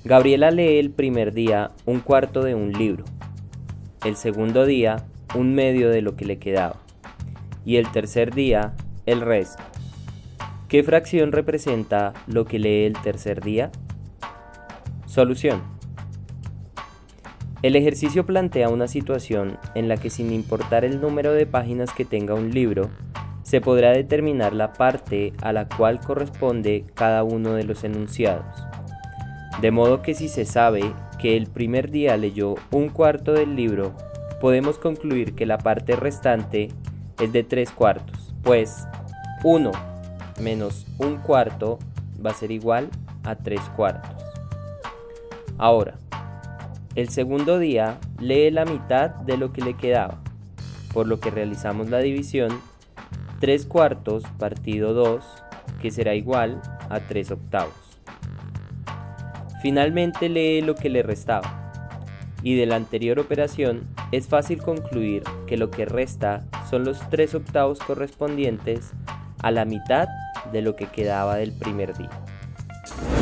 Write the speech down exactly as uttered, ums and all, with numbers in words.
Gabriela lee el primer día un cuarto de un libro, el segundo día un medio de lo que le quedaba y el tercer día el resto. ¿Qué fracción representa lo que lee el tercer día? Solución. El ejercicio plantea una situación en la que, sin importar el número de páginas que tenga un libro, se podrá determinar la parte a la cual corresponde cada uno de los enunciados. De modo que si se sabe que el primer día leyó un cuarto del libro, podemos concluir que la parte restante es de tres cuartos, pues uno menos un cuarto va a ser igual a tres cuartos. Ahora, el segundo día lee la mitad de lo que le quedaba, por lo que realizamos la división tres cuartos partido dos, que será igual a tres octavos. Finalmente lee lo que le restaba, y de la anterior operación es fácil concluir que lo que resta son los tres octavos correspondientes a la mitad de lo que quedaba del primer día.